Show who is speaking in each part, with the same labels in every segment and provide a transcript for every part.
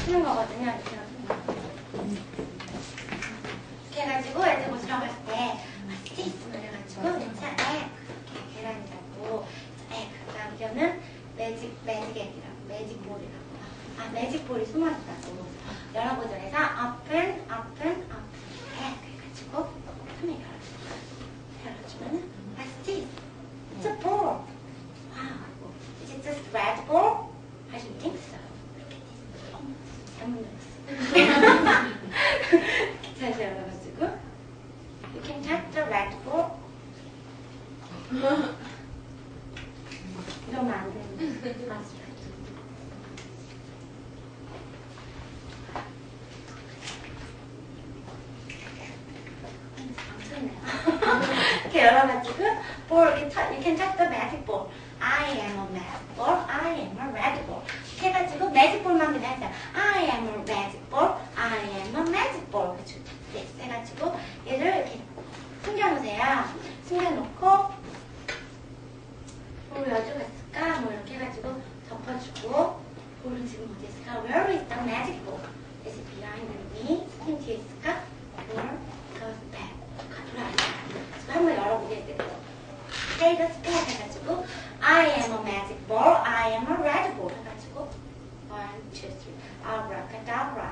Speaker 1: 쓰는 거거든요. 이렇게 해가지고 애들 뭐 들어갈 때 맛있지? 그래가지고 진짜 이렇게 계란이라고 그다음 이거는 매직액이라고 매직볼이라고 매직볼이 숨어있다고 여러 구절에서 open 그래가지고 손에 열어주면은 what's this? It's a ball. Wow. Is it just red ball? I don't think so. 잘못 넣었어. 다시 열어가지고 You can touch the red ball. 이러면 안 되는데. 이렇게 열어가지고 ball, you can touch the magic ball. I am a magic ball. I am a red ball. 이렇게 해가지고 magic ball만 그냥 했어요. I am a magic ball. I am a magic ball. 네, 해가지고 얘를 이렇게 숨겨놓으세요. 숨겨놓고 볼 여주가 있을까? 뭐 이렇게 해가지고 덮어주고 볼은 지금 어디 있을까? Where is the magic ball? Is it behind me? 스킨 뒤에 있을까? Or goes back? 한번 열어보게 되고 Say the spell 해가지고 I am a magic ball, I am a red ball 해가지고 1, 2, 3 Abracadabra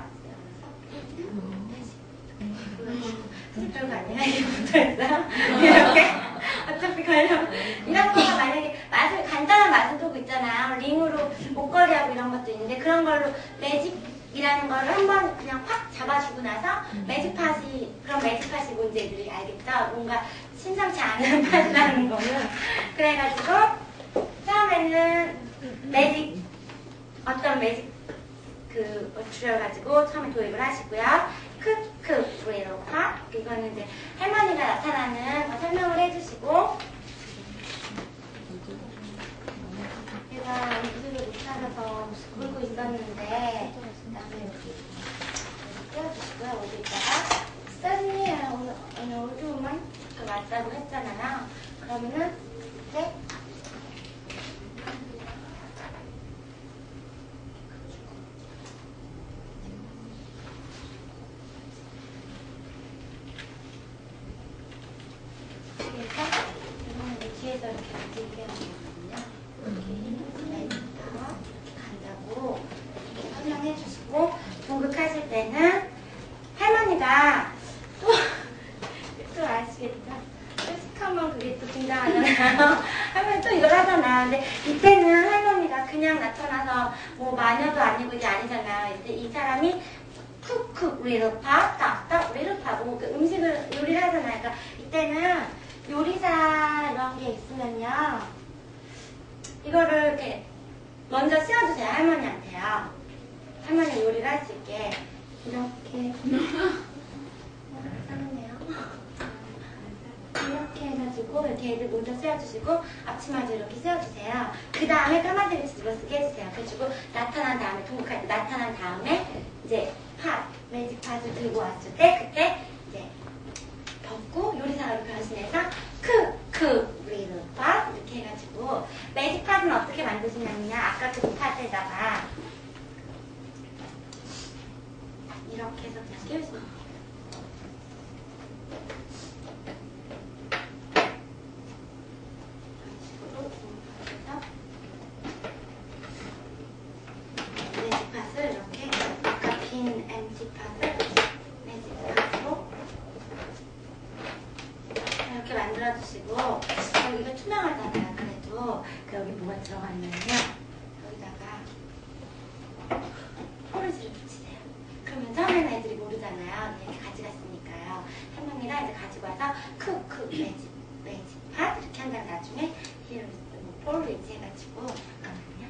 Speaker 1: 별거 아니야 이게 붙어있어요 이렇게 어차피 가려면 이런 거가 만약에 간단한 마술도구 있잖아요 링으로 목걸이하고 이런 것도 있는데 그런 걸로 매직이라는 거를 한번 그냥 확 잡아주고 나서 그런 매직팟이 뭔지 애들이 알겠죠? 뭔가 심상치 않은 팟이라는 거는 그래가지고 처음에는 어떤 매직 줄여가지고 처음에 도입을 하시고요. 크크 little pot 이거는 이제 할머니가 나타나는 거 설명을 해주시고 제가 무술을 못 찾아서 물고 있었는데 그다음에 여기 띄워주시고요. 어디다가 써니 오늘 어두움만 맞다고 했잖아요. 그러면은 이제 뒤에서 이렇게 움직이게 하는 거거든요. 이렇게 간다고 이렇게 설명해 주시고 동극하실 때는 할머니가 또 아시겠죠? 솔직하면 그게 또 등장하잖아요. 할머니 또 이걸 하잖아요. 근데 이때는 할머니가 그냥 나타나서 뭐 마녀도 아니고 이게 아니잖아요. 이때 이 사람이 쿡쿡 little pot, 딱딱 little pot 뭐 그 음식을 요리를 하잖아요. 그러니까 이때는 요리사 이런 게 있으면요. 이거를 이렇게 먼저 씌워주세요. 할머니한테요. 할머니 요리를 할 수 있게 이렇게 이렇게 해가지고 이렇게 애들 먼저 씌워주시고 앞치마도 이렇게 씌워주세요. 그 다음에 까마귀를 뒤집어 쓰게 해주세요. 그래가지고 나타난 다음에 동극할 때 나타난 다음에 이제 매직 팟을 들고 왔을 때 그때 이제 벗고 요리사로 변신해서 크 little pot 이렇게 해가지고 매직 팟은 어떻게 만드시냐면요. 아까 그 팟에다가 이렇게 해서 그냥 끼우시면 돼요. 매직팟을 이렇게 아까 빈 MC팟을 매직팟으로 이렇게 만들어주시고 여기가 투명하잖아요. 그래도 여기 뭐가 들어갔냐면요. 여기다가 포르지를 붙이세요. 그러면 처음에는 애들이 모르잖아요. 이렇게 가져갔으니까요. 할머니가 이제 가지고 와서 매직팟 이렇게 한 다음에 나중에 here is the 포르지 해가지고 잠깐만요.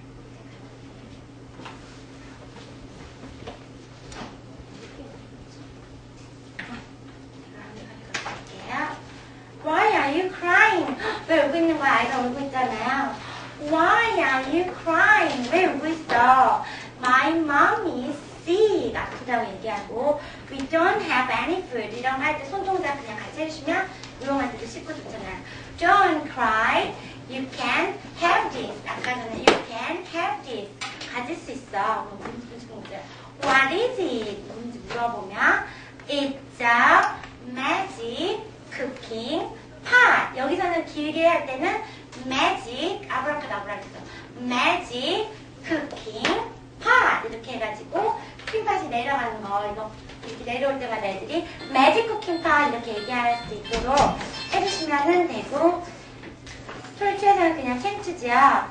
Speaker 1: Why are you crying? 왜 울고 있는 거야? 아이가 울고 있잖아요. Why are you crying? 왜 울고 있어? My mommy is sick. 아프다고 얘기하고 We don't have any food. 이런 거 할 때 손동작 그냥 같이 해주시면 우롱할 때도 씻고 좋잖아요. Don't cry. You can have this. 아까 전에 You can have this. 가질 수 있어. One What is it? 뭔지 물어보면 It's a magic cooking pot. 여기서는 길게 할 때는 magic, 아브라카다브라 그래서 magic cooking pot 이렇게 해가지고 쿠킹팟이 내려가는 거 이거 이렇게 내려올 때마다 애들이 magic cooking pot 이렇게 얘기할 수 있도록 해주시면 되고 솔치에서는 그냥 캔투지요.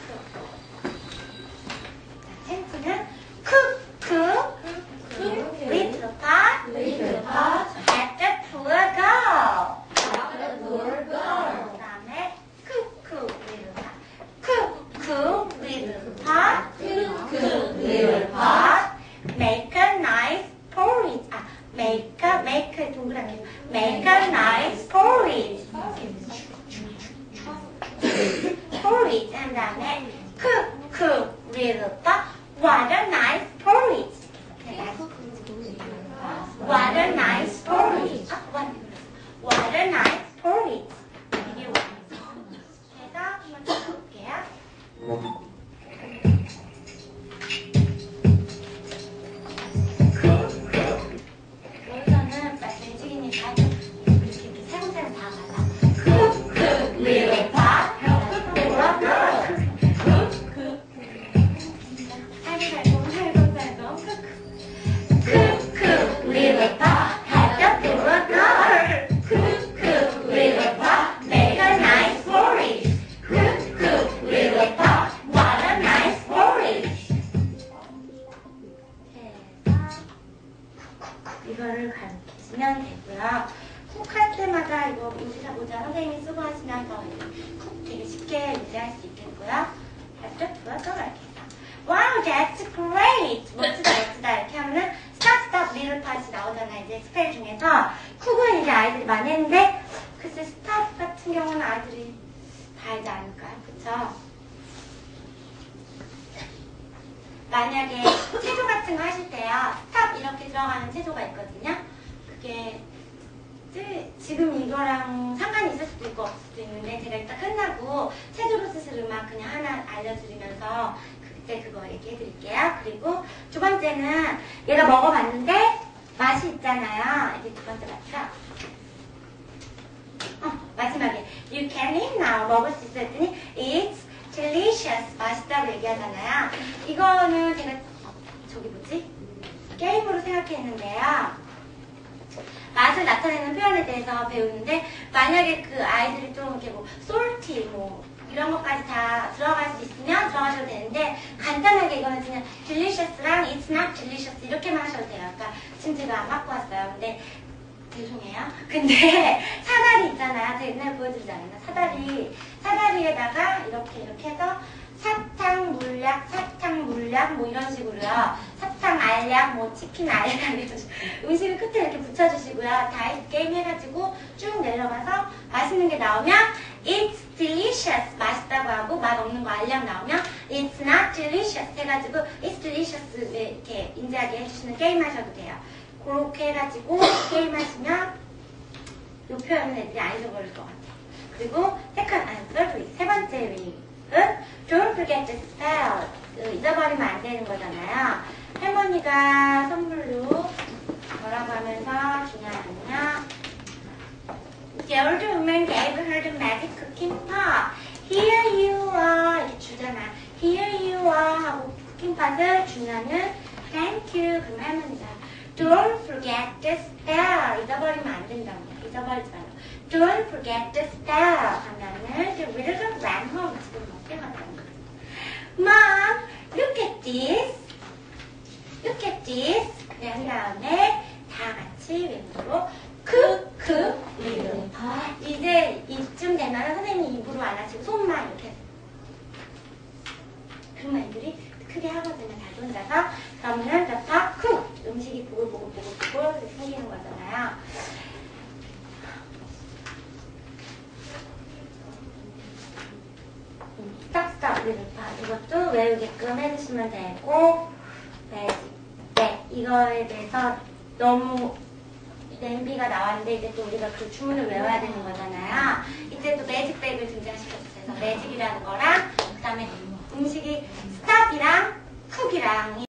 Speaker 1: 캔투는 cook with the pot at the poor girl. 그 다음에 cook with the pot make a nice porridge. make 동그랗게 make a nice porridge 한 다음에 cook with the what a nice porridge. What a nice porridge. What a nice porridge. 이게 완성. 그래서 한번 해볼게요. 여기서는 움직이니까 이렇게 세번째는 다 가자. Cook with a pot. 이거를 가르치시면 되고요. 쿡 할 때마다 이거 모자 선생님이 쓰고 하시면서 쿡 되게 쉽게 유지할 수 있겠고요. 살짝 부어서 이렇게 해서 Wow, that's great! 멋지다 이렇게 하면은 stop little pot이 나오잖아요. 이제 스펠 중에서 쿡은 이제 아이들이 많이 했는데 글쎄 stop 같은 경우는 아이들이 다 알지 않을까요? 그쵸? 만약에 체조 같은 거 하실 때요. 스탑 이렇게 들어가는 체조가 있거든요. 그게 지금 이거랑 상관이 있을 수도 있고 없을 수도 있는데 제가 이따 끝나고 체조로 쓰실 음악 그냥 하나 알려드리면서 그때 그거 얘기해 드릴게요. 그리고 두 번째는 얘가 먹어봤는데 맛이 있잖아요. 이게 두 번째 맞죠? 마지막에 You can eat now. 먹을 수 있어 했더니 It's delicious. 맛있다고 얘기하잖아요. 이거는 제가 저기 뭐지? 게임으로 생각했는데요. 맛을 나타내는 표현에 대해서 배우는데 만약에 그 아이들이 좀 이렇게 뭐 salty 뭐 이런 것까지 다 들어갈 수 있으면 들어가셔도 되는데 간단하게 이거는 그냥 delicious랑 it's not delicious 이렇게만 하셔도 돼요. 그러니까 지금 제가 안 갖고 왔어요. 근데 죄송해요. 근데 사다리 있잖아요. 제가 옛날에 보여드리지 않았나? 사다리에다가 이렇게 해서 사탕, 물약 뭐 이런 식으로요. 사탕, 알약, 뭐 치킨, 알약 이런 식으로 음식을 끝에 이렇게 붙여주시고요. 다이스 게임 해가지고 쭉 내려가서 맛있는 게 나오면 It's delicious 맛있다고 하고 맛 없는 거 알약 나오면 It's not delicious 해가지고 It's delicious 이렇게 인지하게 해주시는 게임 하셔도 돼요. 그렇게 해가지고 게임하시면 이 표현은 애들이 안 잊어버릴 것 같아요. 그리고 세 번째 윙은 Don't forget the spell. 잊어버리면 안 되는 거잖아요. 할머니가 선물로 뭐라고 하면서 중요하거든요. The old woman gave her the magic cooking pot. Here you are. 이렇게 주잖아. Here you are 하고 쿠킹팟을 주면은 Thank you. 그럼 할머니가 Don't forget the spell. 잊어버리면 안 된답니다. 잊어버리지 말고. Don't forget the spell. 하면은 the little ran home. 지금 어떻게 갔다는 거예요? Mom, look at this. Look at this. 그 다음에 다 같이 왼쪽으로 cook little pot. 이제 이쯤 되면 선생님이 입으로 안 하시고 손만 이렇게. 그러면 애들이 크게 하거든요. 다 혼자서. 그러면은 the pot cook. 음식이 보글보글 생기는 거잖아요. stop little pot. 이것도 외우게끔 해주시면 되고, 네, 이거에 대해서 너무 냄비가 나왔는데 이제 또 우리가 그 주문을 외워야 되는 거잖아요. 이때 또 매직백을 등장시켜주세요. 매직이라는 거랑 그 다음에 음식이 stop이랑 cook이랑